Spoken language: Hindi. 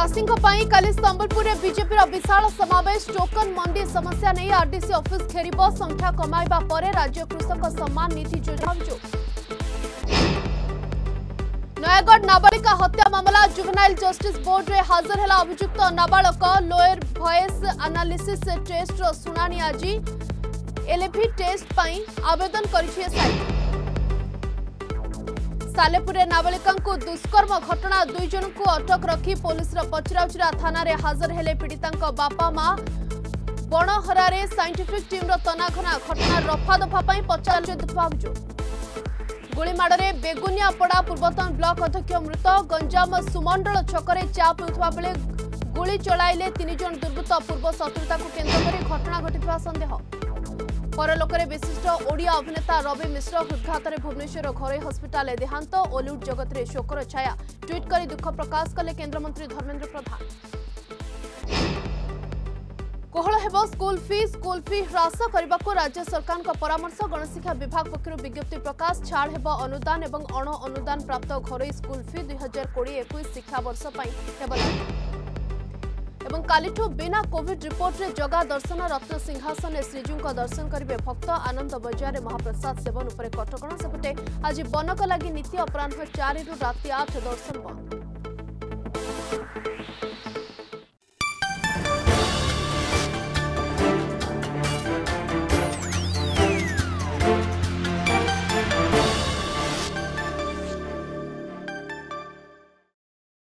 चाषी काली संबलपुर में बीजेपी विशाल समावेश टोकन मंडी समस्या नहीं आरडीसी ऑफिस घेर संख्या कमाइबा परे राज्य कृषक सम्मान निधि योजना नयागढ़ नाबालिका हत्या मामला जुवेनाइल जस्टिस बोर्ड रे हाजर है अभियुक्त नाबालक लोअर वॉइस एनालिसिस टेस्ट शुणाणी आज एलएवी टेस्ट पाई आवेदन करिछि एसआईटी सालेपुर नाबालिका दुष्कर्म घटना 2 जन को अटक रखी पुलिस पचराउचरा थाना रे हाजर हेले पीड़िता बापा मां बणहरारे साइंटिफिक टीम तनाघना घटना रफा दफा पचार गुड़ीमाड़े बेगुनियापड़ा पूर्वतन ब्लॉक अध्यक्ष मृत गंजाम सुमंडल छकरे चा पिउथबा बेले गुली चलाइले 3 जन दुर्बृत्त पूर्व शत्रुता को केन्द्र कर घटना घटिଥିବା संदेह परलोकरे विशिष्ट ओडिया अभिनेता रवि मिश्र हृदघात भुवनेश्वर घरोई हस्पिटाल देहांत ओलीवुड जगत में शोकर छाया ट्वीट कर दुख प्रकाश कले केन्द्रमंत्री धर्मेन्द्र प्रधान कोहल हेबो स्कूल फी ह्रास करने को राज्य सरकार का परामर्श गणशिक्षा विभाग पक्षर विज्ञप्ति प्रकाश छाड़ हेबो अनुदान एवं अण अनुदान प्राप्त घरोई स्कूल फी 2020-21 शिक्षा वर्ष एवं कालीठू बिना कोविड रिपोर्ट रे जगा दर्शन रत्न सिंहासन श्रीजीव दर्शन करेंगे भक्त आनंद बजार महाप्रसाद सेवन उपर कटकणा सेपटे आज बनक लगी नीति अपराह 4 रु राति 8 दर्शन बंद।